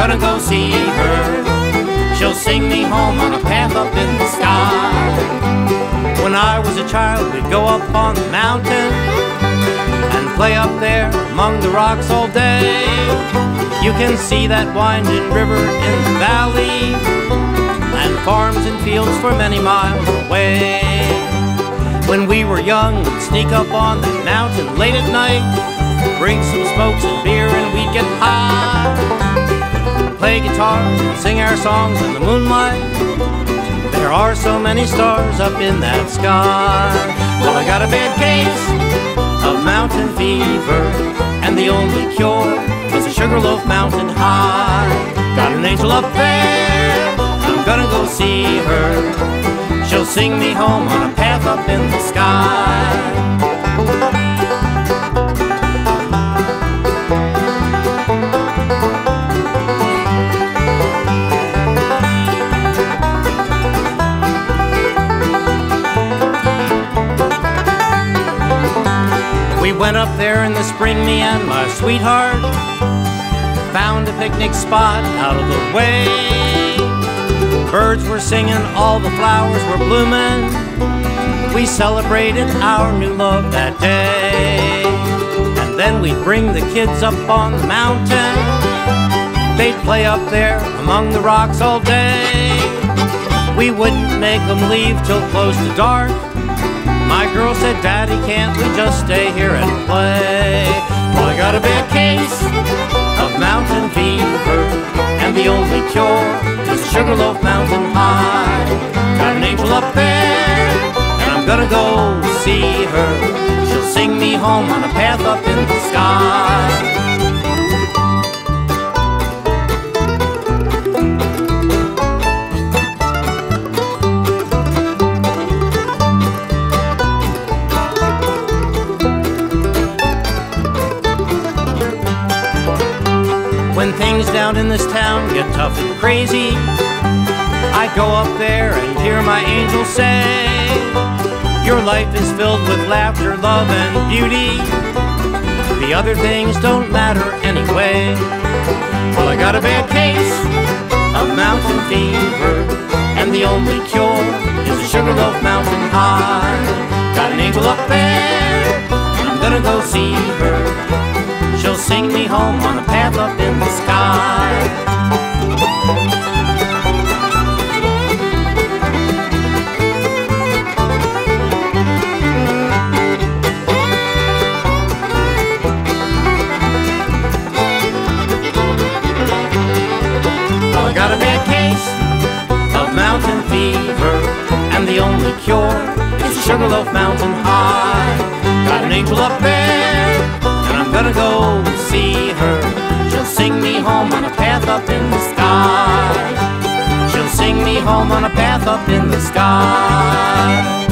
gonna go see her. She'll sing me home on a path up in the sky. When I was a child, we'd go up on the mountain and play up there among the rocks all day. You can see that winding river in the valley, and farms and fields for many miles away. When we were young, we'd sneak up on the mountain late at night, bring some smokes and beer and we'd get high, play guitars and sing our songs in the moonlight. There are so many stars up in that sky. Well, I got a bad case of mountain fever, and the only cure is a Sugarloaf Mountain High. Got an angel up there, I'm gonna go see her. She'll sing me home on a path up in the sky. We went up there in the spring, me and my sweetheart, found a picnic spot out of the way. Birds were singing, all the flowers were blooming. We celebrated our new love that day. And then we'd bring the kids up on the mountain. They'd play up there among the rocks all day. We wouldn't make them leave till close to dark. My girl said, Daddy, can't we just stay here and play? Well, I got a bad case of mountain fever, and the only cure is a Sugarloaf Mountain High. Got an angel up there, and I'm gonna go see her. She'll sing me home on a path up in the sky. When things down in this town get tough and crazy, I go up there and hear my angel say, your life is filled with laughter, love, and beauty. The other things don't matter anyway. Well, I got a bad case of mountain fever, and the only cure is a Sugarloaf Mountain High. Got an angel up there, and I'm gonna go see her. She'll sing me home on a path up in the sky. Well, I got a bad case of mountain fever, and the only cure is a Sugarloaf Mountain High. Got an angel up there, and I'm gonna go see her. She'll sing me home on a path up in the sky. She'll sing me home on a path up in the sky.